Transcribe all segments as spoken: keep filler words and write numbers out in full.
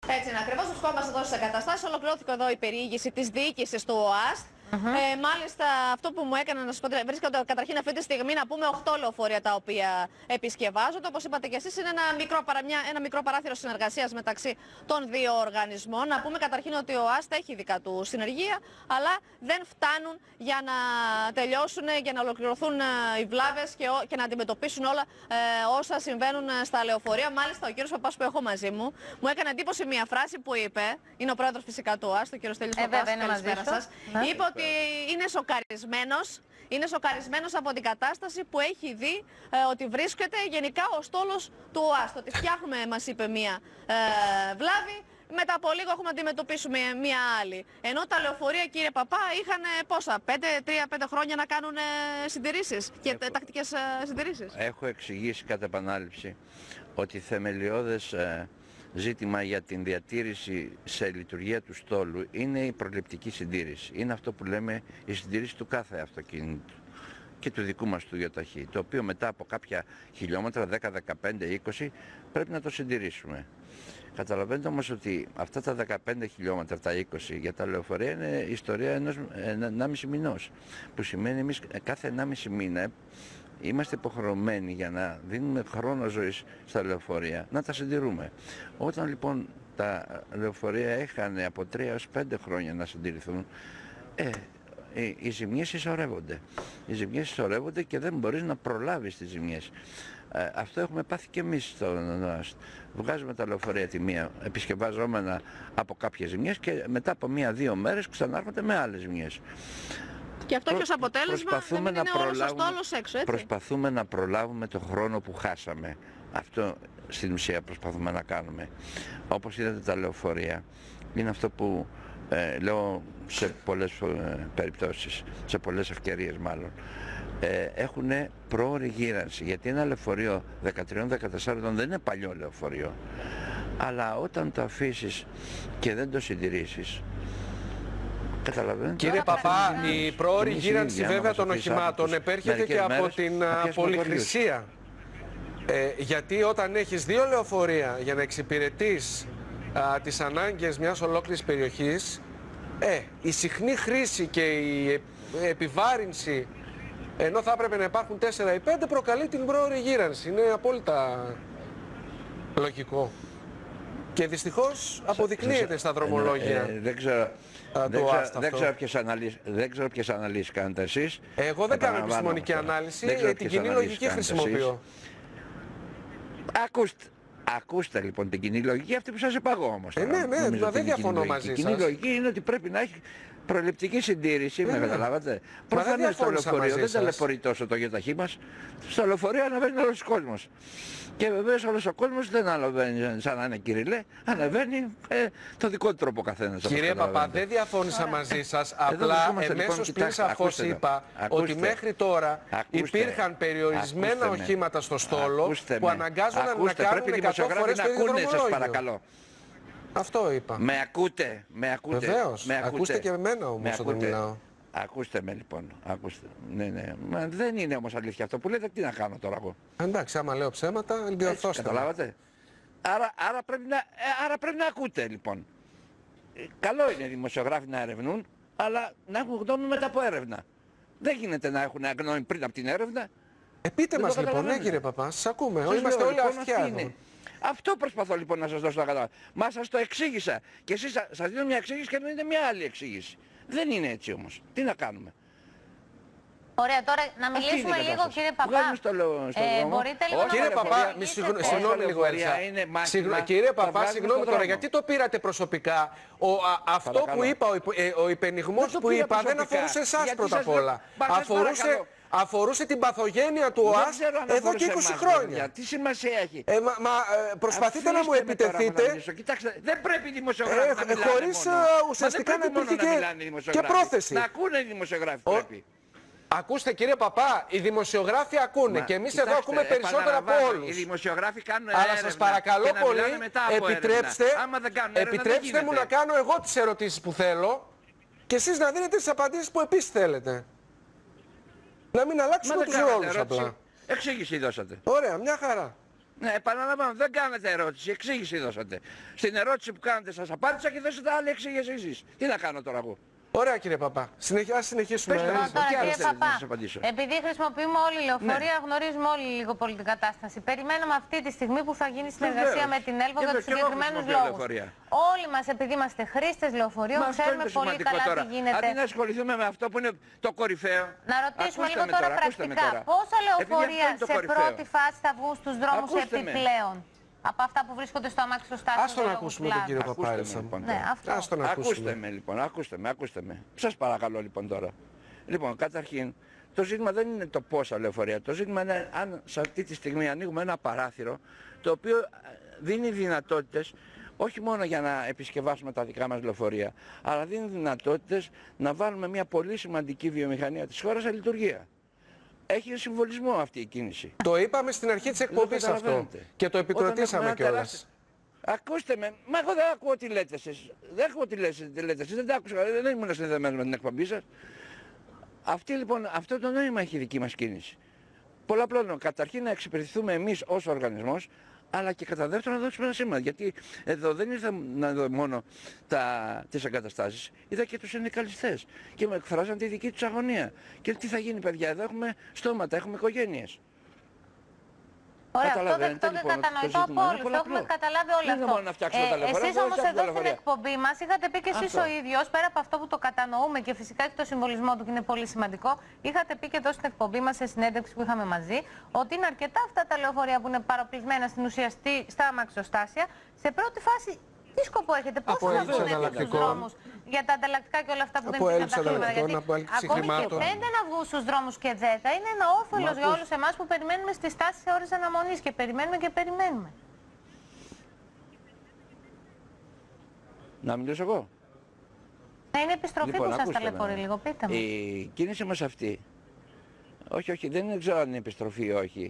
Έτσι είναι ακριβώς. Βρισκόμαστε εδώ στις εγκαταστάσεις. Ολοκληρώθηκε εδώ η περιήγηση της διοίκησης του ΟΑΣΤ. Mm-hmm. ε, μάλιστα, αυτό που μου έκανε να σας πω, βρίσκονται καταρχήν αυτή τη στιγμή να πούμε οκτώ λεωφορεία τα οποία επισκευάζονται. Όπως είπατε και εσείς, είναι ένα μικρό, παραμιά, ένα μικρό παράθυρο συνεργασίας μεταξύ των δύο οργανισμών. Να πούμε καταρχήν ότι ο ΟΑΣΤ έχει δικά του συνεργεία, αλλά δεν φτάνουν για να τελειώσουν, για να ολοκληρωθούν οι βλάβες και, και να αντιμετωπίσουν όλα ε, όσα συμβαίνουν στα λεωφορεία. Μάλιστα, ο κύριος Παπάς που έχω μαζί μου, μου έκανε εντύπωση μια φράση που είπε, είναι ο πρόεδρος φυσικά του ΟΑΣΤ, ο κύριος Στέλιος Παπάς, καλησπέρα σας. Είπε ότι είναι σοκαρισμένος, είναι σοκαρισμένος από την κατάσταση που έχει δει ε, ότι βρίσκεται γενικά ο στόλος του ΟΑΣΤ. Ότι φτιάχνουμε, μας είπε, μία ε, βλάβη, μετά από λίγο έχουμε να αντιμετωπίσουμε μία άλλη. Ενώ τα λεωφορεία, κύριε Παπά, είχαν πόσα, πέντε, τρία, πέντε χρόνια να κάνουν ε, συντηρήσεις και Έχω... τακτικές ε, συντηρήσεις. Έχω εξηγήσει κατά επανάληψη ότι θεμελιώδες ε, ζήτημα για την διατήρηση σε λειτουργία του στόλου είναι η προληπτική συντήρηση. Είναι αυτό που λέμε η συντήρηση του κάθε αυτοκίνητου και του δικού μας του ιοταχή, το οποίο μετά από κάποια χιλιόμετρα, δέκα, δεκαπέντε, είκοσι, πρέπει να το συντηρήσουμε. Καταλαβαίνετε όμως ότι αυτά τα δεκαπέντε χιλιόμετρα, τα είκοσι για τα λεωφορεία είναι ιστορία ενός ενάμιση μηνός, που σημαίνει εμείς κάθε ενάμιση μήνα είμαστε υποχρεωμένοι, για να δίνουμε χρόνο ζωής στα λεωφορεία, να τα συντηρούμε. Όταν λοιπόν τα λεωφορεία είχαν από τρία έως πέντε χρόνια να συντηρηθούν, ε, οι, οι ζημιές συσσωρεύονται. Οι ζημιές συσσωρεύονται και δεν μπορείς να προλάβεις τις ζημιές. Ε, αυτό έχουμε πάθει και εμείς στον ΟΑΣΤ. Βγάζουμε τα λεωφορεία τη μία επισκευαζόμενα από κάποιες ζημιές και μετά από μία-δύο μέρες ξανάρχονται με άλλες ζημιές. Και αυτό και ως αποτέλεσμα δεν είναι όλος ο στόλος έξω, έτσι. Προσπαθούμε να προλάβουμε το χρόνο που χάσαμε. Αυτό στην ουσία προσπαθούμε να κάνουμε. Όπως είδατε, τα λεωφορεία είναι αυτό που ε, λέω σε πολλές ε, περιπτώσεις, σε πολλές ευκαιρίες μάλλον. Ε, έχουν πρόωρη γύρανση, γιατί ένα λεωφορείο δεκατρία δεκατέσσερα δεν είναι παλιό λεωφορείο. Αλλά όταν το αφήσεις και δεν το συντηρήσεις, κύριε Παπά, η πρόωρη γύρανση βέβαια των οχημάτων επέρχεται και από την πολυχρησία. Ε, γιατί όταν έχεις δύο λεωφορεία για να εξυπηρετείς α, τις ανάγκες μιας ολόκληρης περιοχής, ε, η συχνή χρήση και η επιβάρυνση, ενώ θα έπρεπε να υπάρχουν τέσσερα ή πέντε, προκαλεί την πρόωρη γύρανση. Είναι απόλυτα λογικό. Και δυστυχώς αποδεικνύεται στα δρομολόγια. Ε, ε, δεν ξέρω. Δεν ξέρω, δεν, ξέρω ποιες αναλύσεις, δεν ξέρω ποιες αναλύσεις κάνετε εσείς. Εγώ δεν κάνω επιστημονική ανάλυση, την κοινή λογική χρησιμοποιώ. Ακούστε, ακούστε λοιπόν την κοινή λογική, αυτή που σας είπα εγώ όμως. Ε, ναι, ναι, ναι, δεν διαφωνώ μαζί σας. Η κοινή λογική είναι ότι πρέπει να έχει προληπτική συντήρηση, με καταλάβατε. Προφανώς στο λεωφορείο δεν ταλαιπωρεί τόσο το γιοταχή μας. Στο λεωφορείο αναβαίνει όλος ο κόσμος. Και βεβαίως όλος ο κόσμος δεν αναβαίνει σαν να είναι Κυριλέ, αναβαίνει ε, το δικό του τρόπο καθένας. Κύριε Παπά, δεν διαφώνησα μαζί σας, απλά εμέσως πριν σαφώς είπα ότι μέχρι τώρα υπήρχαν περιορισμένα οχήματα στο στόλο που αναγκάζονταν να κάνουν εκατό φορές το ίδιο δρομολόγιο. Αυτό είπα. Με ακούτε, με ακούτε. Βεβαίως, με ακούτε. Ακούστε και εμένα όμως όταν μιλάω. Ακούστε με λοιπόν, ακούστε. Ναι, ναι. Μα δεν είναι όμως αλήθεια αυτό που λέτε, τι να κάνω τώρα εγώ. Εντάξει, άμα λέω ψέματα, διορθώστε. Καταλάβατε. Άρα, άρα, πρέπει να, άρα πρέπει να ακούτε λοιπόν. Καλό είναι οι δημοσιογράφοι να ερευνούν, αλλά να έχουν γνώμη μετά από έρευνα. Δεν γίνεται να έχουν γνώμη πριν από την έρευνα. Ε, πείτε μας λοιπόν, ναι κύριε Παπά, σας ακούμε. Σας είμαστε όλοι λοιπόν, αυτιά. Αυτό προσπαθώ λοιπόν να σας δώσω να καταλάβω. Μα σας το εξήγησα. Και εσείς σας δίνω μια εξήγηση και είναι μια άλλη εξήγηση. Δεν είναι έτσι όμως. Τι να κάνουμε. Ωραία, τώρα να μιλήσουμε λίγο, κύριε Παπά. Στο λο, στο ε, μπορείτε λίγο να κύριε Παπά, συγγνώμη λίγο Έλσα. Κύριε Παπά, συγγνώμη τώρα, γιατί το πήρατε προσωπικά. Ο, α, αυτό Παρακαλώ. που είπα, ο, ε, ο υπενιγμός που είπα προσωπικά. δεν αφορούσε εσάς πρώτα απ' όλα. Αφορούσε... Αφορούσε την παθογένεια του ΟΑΣΤ εδώ και είκοσι χρόνια. Τι σημασία έχει. Ε, μα, μα ε, προσπαθείτε Αφήστε να μου επιτεθείτε. Να Κοιτάξτε, δεν πρέπει οι δημοσιογράφοι ε, να μιλάνε χωρίς μόνο. ουσιαστικά να υπάρχει και, και πρόθεση. Να ακούνε οι δημοσιογράφοι Ο... πρέπει. Ακούστε κύριε Παπά, οι δημοσιογράφοι ακούνε Μα, και εμείς εδώ ακούμε περισσότερα από όλους. Οι δημοσιογράφοι κάνουν Αλλά σας παρακαλώ πολύ, επιτρέψτε, επιτρέψτε μου να κάνω εγώ τις ερωτήσεις που θέλω και εσείς να δίνετε τις απαντήσεις που επίσης θέλετε. Να μην αλλάξουμε τους ρόλους απλά. Εξήγηση δώσατε. Ωραία, μια χαρά. Ναι, επαναλαμβάνω, δεν κάνετε ερώτηση, εξήγηση δώσατε. Στην ερώτηση που κάνετε σας απάντησα και δώσατε άλλη εξήγηση εσείς. Τι να κάνω τώρα εγώ. Ωραία κύριε Παπά. Συνεχ... Ας συνεχίσουμε. Πες, Λοιπόν, τώρα κύριε Παπά, να επειδή χρησιμοποιούμε όλη λεωφορεία, ναι, γνωρίζουμε όλοι λίγο πολύ την κατάσταση. Περιμένουμε αυτή τη στιγμή που θα γίνει συνεργασία με την Έλβο για τους συγκεκριμένους λόγους. Όλοι μας, επειδή είμαστε χρήστες λεωφορείων, ξέρουμε πολύ καλά τώρα. τι γίνεται. Αντί να ασχοληθούμε με αυτό που είναι το κορυφαίο. Να ρωτήσουμε ακούστε λίγο τώρα, τώρα πρακτικά. τώρα. Πόσα λεωφορεία σε κορυφαίο. πρώτη φάση θα βγουν στους δρόμους ακούστε επιπλέον με. Από αυτά που βρίσκονται στο αμάξι στο στάσιο. Ας τον ακούσουμε τον κύριο Παπά. Λοιπόν, ναι, Ας τον ακούστε με λοιπόν, ακούστε με, ακούστε με. Σας παρακαλώ λοιπόν τώρα. Λοιπόν, καταρχήν, το ζήτημα δεν είναι το πόσα λεωφορεία. Το ζήτημα είναι αν σε αυτή τη στιγμή ανοίγουμε ένα παράθυρο το οποίο δίνει δυνατότητες όχι μόνο για να επισκευάσουμε τα δικά μας λεωφορεία, αλλά δίνει δυνατότητες να βάλουμε μια πολύ σημαντική βιομηχανία της χώρας σε λειτουργία. Έχει συμβολισμό αυτή η κίνηση. Το είπαμε στην αρχή της εκπομπής αυτό και το επικροτήσαμε κιόλας. Τεράστι... Ακούστε με, μα εγώ δεν ακούω τι λέτε εσείς. Δεν ακούω τι λέτε, τι λέτε εσείς, δεν τα άκουσα, δεν ήμουν συνδεδεμένος με την εκπομπή σας. Αυτή λοιπόν, αυτό το νόημα έχει η δική μας κίνηση. Πολλαπλό, καταρχήν να εξυπηρετηθούμε εμείς ως οργανισμός, αλλά και κατά δεύτερον να δώσουμε ένα σήμα. Γιατί εδώ δεν ήρθα να δω μόνο τα, τις εγκαταστάσεις, είδα και τους συνδικαλιστές και με εκφράζαν τη δική τους αγωνία. Και τι θα γίνει παιδιά, εδώ έχουμε στόματα, έχουμε οικογένειες. Ωραία, αυτό δεν το λοιπόν, κατανοητό από όλους, το έχουμε καταλάβει όλο αυτό. Δεν να φτιάξουμε ε, τα λεωφορεία, εσείς όμως εδώ στην εκπομπή μας είχατε πει και εσείς ο ίδιος, πέρα από αυτό που το κατανοούμε και φυσικά έχει το συμβολισμό του και είναι πολύ σημαντικό, είχατε πει και εδώ στην εκπομπή μας σε συνέντευξη που είχαμε μαζί, ότι είναι αρκετά αυτά τα λεωφορεία που είναι παραπλησμένα στην ουσία στα αμαξοστάσια. Σε πρώτη φάση, τι σκοπό έχετε, πώς θα βγουν στους δρόμους για τα ανταλλακτικά και όλα αυτά που δεν πήγαν τα χρήματα? Γιατί ακόμη και πέντε να βγουν στους δρόμους και δέκα είναι ένα όφελος για όλους εμάς που περιμένουμε στις στάσεις σε ώρες αναμονής και περιμένουμε και περιμένουμε. Να μιλήσω εγώ. Να είναι επιστροφή λοιπόν, που σας ταλαιπωρεί λίγο, πείτε μου. Η κίνηση μας αυτή, όχι, όχι, δεν ξέρω αν είναι επιστροφή ή όχι.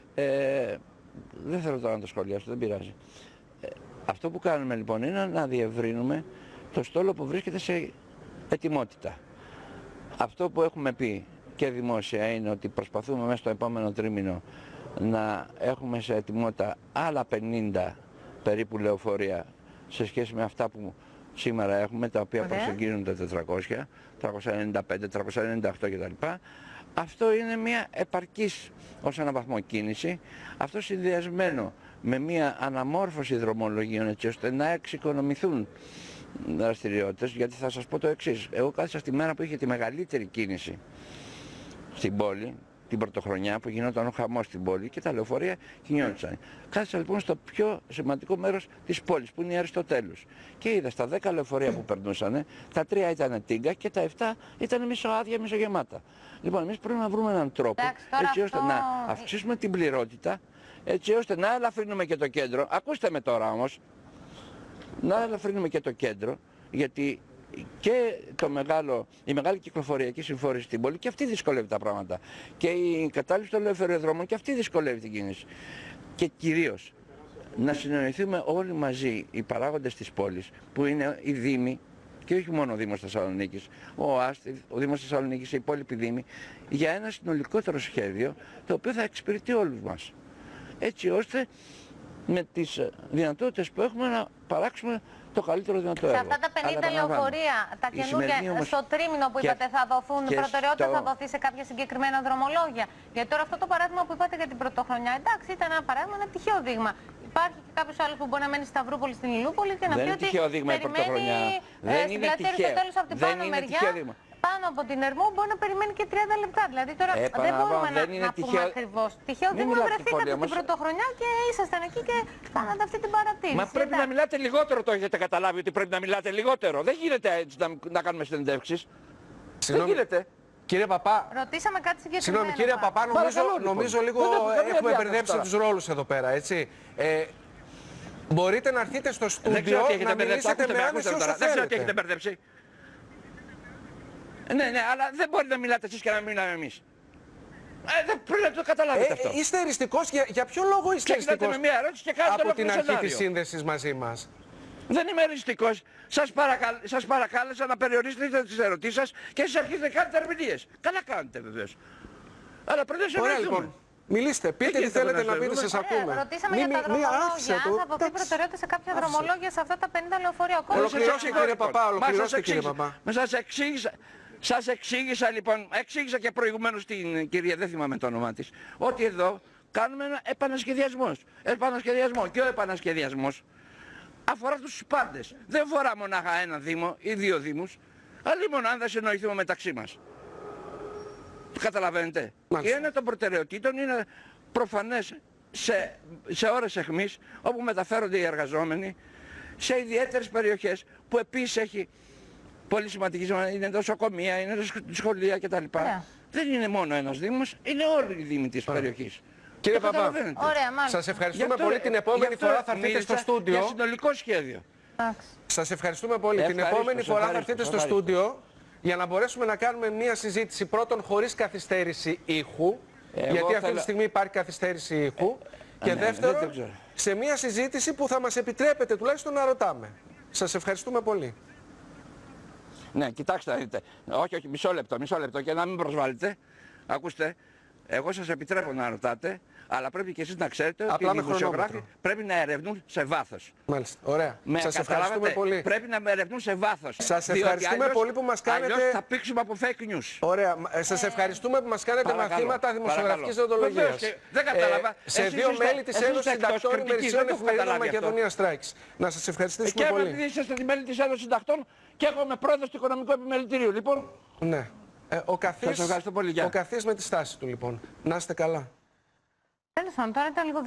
Ε, δεν θέλω τώρα να το σχολιάσω, δεν πειράζει. Ε, αυτό που κάνουμε λοιπόν είναι να διευρύνουμε το στόλο που βρίσκεται σε ετοιμότητα. Αυτό που έχουμε πει και δημόσια είναι ότι προσπαθούμε μέσα στο επόμενο τρίμηνο να έχουμε σε ετοιμότητα άλλα πενήντα περίπου λεωφορεία σε σχέση με αυτά που σήμερα έχουμε, τα οποία προσεγγίζουν τα τετρακόσια, τριακόσια ενενήντα πέντε, τριακόσια ενενήντα οκτώ κτλ. Αυτό είναι μια επαρκής ως ένα βαθμό κίνηση, αυτό συνδυασμένο με μια αναμόρφωση δρομολογίων έτσι ώστε να εξοικονομηθούν δραστηριότητες, γιατί θα σας πω το εξής. Εγώ κάθισα στη μέρα που είχε τη μεγαλύτερη κίνηση στην πόλη, την πρωτοχρονιά που γινόταν ο χαμός στην πόλη και τα λεωφορεία κινιόντουσαν. Κάθισα λοιπόν στο πιο σημαντικό μέρος της πόλης που είναι η Αριστοτέλους και είδα στα δέκα λεωφορεία που περνούσαν, τα τρία ήταν τίγκα και τα επτά ήταν μισοάδια, μισογεμάτα. Λοιπόν, εμείς πρέπει να βρούμε έναν τρόπο έτσι ώστε αυτό... να αυξήσουμε την πληρότητα, έτσι ώστε να ελαφρύνουμε και το κέντρο. Ακούστε με τώρα όμως, να ελαφρύνουμε και το κέντρο, γιατί και το μεγάλο, η μεγάλη κυκλοφοριακή συμφόρηση στην πόλη και αυτή δυσκολεύει τα πράγματα. Και η κατάληψη των ελευθεριοδρόμων και αυτή δυσκολεύει την κίνηση. Και κυρίως να συνοηθούμε όλοι μαζί οι παράγοντες της πόλης, που είναι οι Δήμοι, και όχι μόνο ο Δήμος Θεσσαλονίκης, ο ΑΣΤ, ο Δήμος Θεσσαλονίκης, οι υπόλοιποι Δήμοι, για ένα συνολικότερο σχέδιο το οποίο θα εξυπηρετεί όλους μας. Έτσι ώστε με τις δυνατότητες που έχουμε να παράξουμε το καλύτερο δυνατό έργο. Σε αυτά τα πενήντα λεωφορεία, τα καινούργια όμως... στο τρίμηνο που είπατε θα δοθούν, προτεραιότητα στο... θα δοθεί σε κάποια συγκεκριμένα δρομολόγια. Γιατί τώρα αυτό το παράδειγμα που είπατε για την πρωτοχρονιά, εντάξει, ήταν ένα παράδειγμα, ένα τυχαίο δείγμα. Υπάρχει και κάποιος άλλος που μπορεί να μένει στη Σταυρούπολη, στην Ηλιούπολη και να πει ότι περιμένει στην πλατεία Αριστοτέλους από την πάνω μεριά. Πάνω από την Ερμού μπορεί να περιμένει και τριάντα λεπτά. Δηλαδή τώρα ε, δεν μπορούμε δεν να, να πούμε ακριβώς. Τυχαίο δείγμα, βρεθήκατε την πρωτοχρονιά και ήσασταν εκεί και κάνατε αυτή την παρατήρηση. Μα πρέπει να μιλάτε λιγότερο, το έχετε καταλάβει ότι πρέπει να μιλάτε λιγότερο. Δεν γίνεται έτσι να, να κάνουμε συνεντεύξεις. Δεν γίνεται. Κύριε Παπά, ρωτήσαμε κάτι συγκεκριμένο. Συγγνώμη, κύριε Παπά, νομίζω, Παρακαλώ, νομίζω λίγο έχουμε μπερδέψει τους ρόλους εδώ πέρα, έτσι. Ε, μπορείτε να έρθετε στο στούντιο να μιλήσετε με άμεση όσο θέλετε. Δεν ξέρω τι έχετε μπερδέψει. Ναι, ναι, αλλά δεν μπορείτε να μιλάτε εσείς και να μιλάμε εμείς. Ε, δεν πρέπει να το καταλάβετε ε, αυτό. Είστε εριστικός, για, για ποιο λόγο είστε εριστικός με μια ερώτηση και από την αρχή σενάριο. Της σύνδεσης μαζί μας? Δεν είμαι εριστικός. Σας, παρακάλ, σας παρακάλεσα να περιορίσετε τις ερωτήσεις σας και εσείς αρχίζετε να κάνετε ερμηνείες. Καλά κάνετε βεβαίως. Αλλά πρέπει να σε Ωραία, λοιπόν. Μιλήστε, πείτε τι θέλετε να πείτε, σας ακούμε. Ρωτήσαμε για τα δρομολόγια, θα δοθεί προτεραιότητα σε κάποια δρομολόγια σε αυτά τα πενήντα λεωφορεία. Ολοκληρώστε κύριε Παπά, ολοκληρώστε κύριε Παπά. Μα σας εξήγησα, σας εξήγησα λοιπόν, εξήγησα και προηγουμένως την κυρία, δεν θυμάμαι το όνομά της, ότι εδώ κάνουμε ένα επανασχεδιασμό. Επανασχεδιασμό. Και ο επανασχεδιασμός αφορά τους πάντες. Δεν αφορά μονάχα ένα δήμο ή δύο δήμους, αλλά μόνο αν δεν συνοηθούμε μεταξύ μας. Καταλαβαίνετε. Η έννοια των προτεραιοτήτων είναι προφανές σε, σε ώρες αιχμής, όπου μεταφέρονται οι εργαζόμενοι σε ιδιαίτερες περιοχές που επίσης έχει πολύ σημαντική σημασία, είναι νοσοκομεία, είναι σχολεία κτλ. Yeah. Δεν είναι μόνο ένας δήμος, είναι όλοι οι δήμοι της περιοχής. Κύριε Παπά, σας ευχαριστούμε αυτό, πολύ. Την επόμενη φορά θα έρθετε στο στούντιο. Για συνολικό σχέδιο. Σας ευχαριστούμε πολύ. Την επόμενη φορά θα έρθετε στο στούντιο για να μπορέσουμε να κάνουμε μία συζήτηση πρώτον χωρίς καθυστέρηση ήχου. Εγώ γιατί αυτή θέλω... τη στιγμή υπάρχει καθυστέρηση ήχου. Ε, και ναι, δεύτερον, σε μία συζήτηση που θα μας επιτρέπετε τουλάχιστον να ρωτάμε. Σας ευχαριστούμε πολύ. Ναι, κοιτάξτε, δείτε. Όχι, όχι, μισό λεπτό, μισό λεπτό και να μην προσβάλλετε. Ακούστε, εγώ σας επιτρέπω να ρωτάτε, αλλά πρέπει και εσείς να ξέρετε ότι οι δημοσιογράφοι πρέπει να ερευνούν σε βάθος. Μάλιστα, ωραία. Με σας ευχαριστούμε πολύ. Πρέπει να με ερευνούν σε βάθος. Σας ευχαριστούμε αλλιώς, πολύ που μας κάνετε... Αλλιώς θα πήξουμε από fake news. Ωραία. Σας ευχαριστούμε που μας κάνετε παρακαλώ, μαθήματα δημοσιογραφικής δεοντολογίας. Δεν κατάλαβα. Ε, σε δύο είστε, μέλη της Ένωσης Συντακτών ημερησιών εφημερίδων Μακεδονία Strikes. Να σας ευχαριστήσουμε και πολύ. Και επειδή είσαστε τη μέλη της Ένωσης Συντακτών και εγώ είμαι πρόεδρος του Οικονομικού Επιμελητηρίου. Λοιπόν. Ναι. Ε, ο καθής, ο καθής με τη στάση του λοιπόν. Να είστε καλά. Τέλος πάντων, τώρα ήταν λίγο